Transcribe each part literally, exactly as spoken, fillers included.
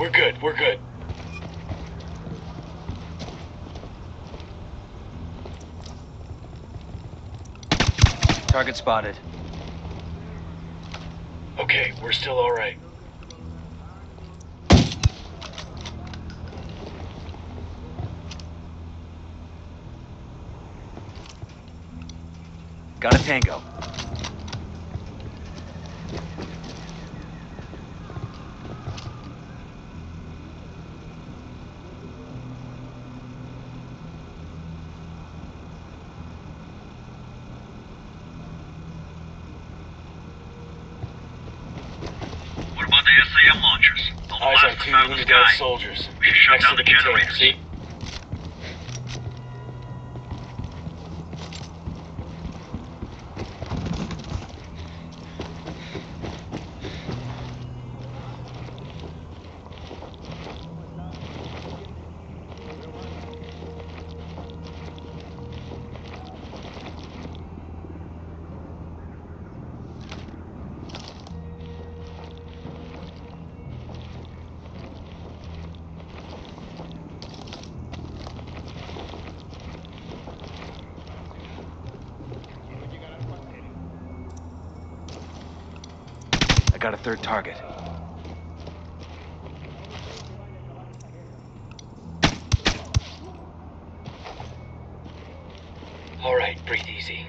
we're good, we're good. Target spotted. Okay, we're still all right. Got a tango. What about the S A M launchers? They'll Eyes on blast two us out of the Unidad sky. soldiers. We should shut Next down to the the container, generators. see? I got a third target. All right, breathe easy.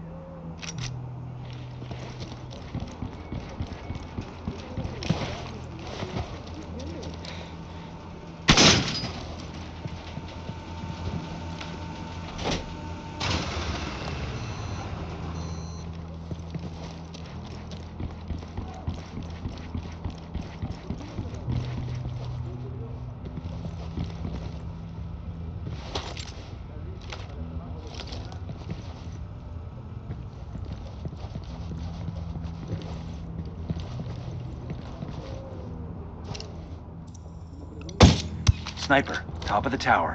Sniper, top of the tower.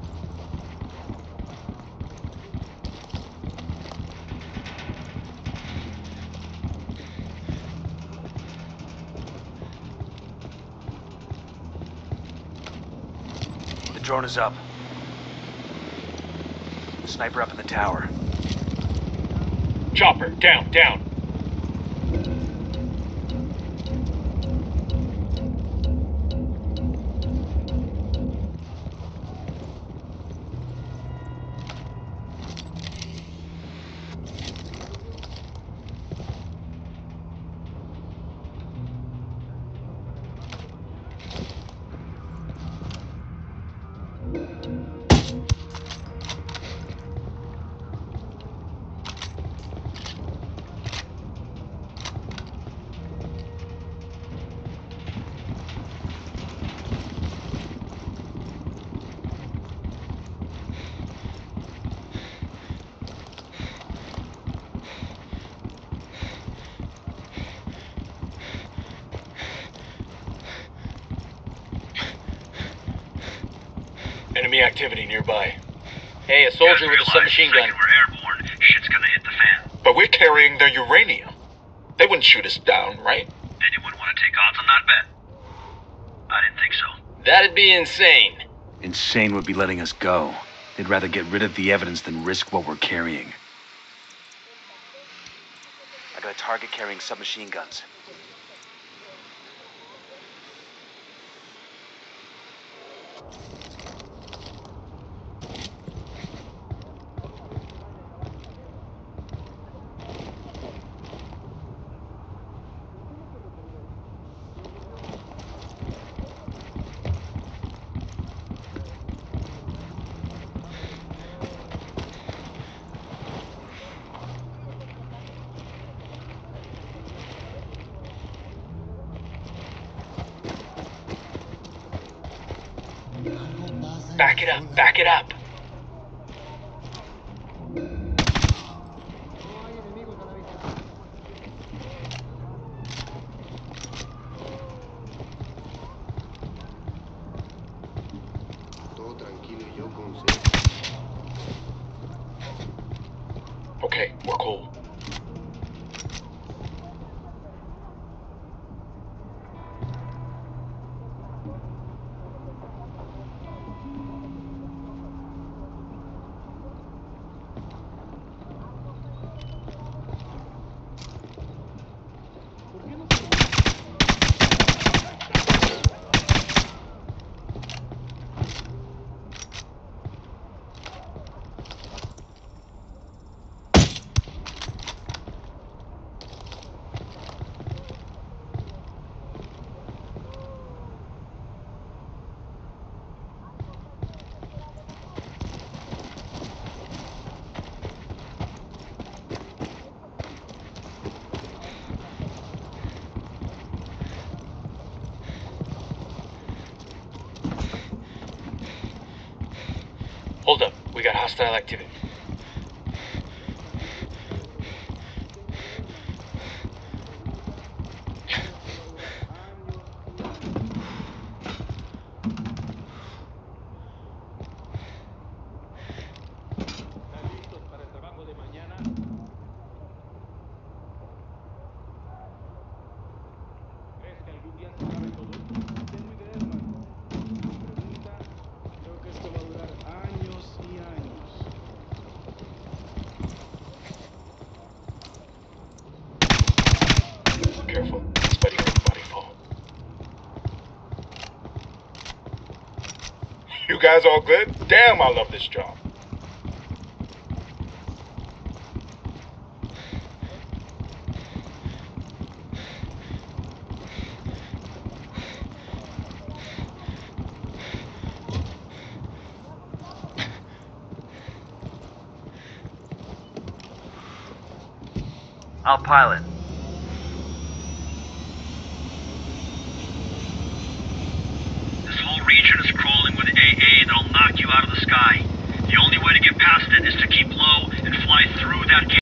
The drone is up. Sniper up in the tower. Chopper, down, down. Enemy activity nearby. Hey, a soldier with a submachine gun. We're airborne. Shit's gonna hit the fan. But we're carrying their uranium. They wouldn't shoot us down, right? Anyone want to take odds on that bet? I didn't think so. That'd be insane. Insane would be letting us go. They'd rather get rid of the evidence than risk what we're carrying. I got a target carrying submachine guns. Back it up, back it up. Okay, we're cool. Hold up. We got hostile activity. Careful. Spade heard the body fall. You guys all good? Damn, I love this job. I'll pilot. This whole region is crawling with A A that'll knock you out of the sky. The only way to get past it is to keep low and fly through that gate.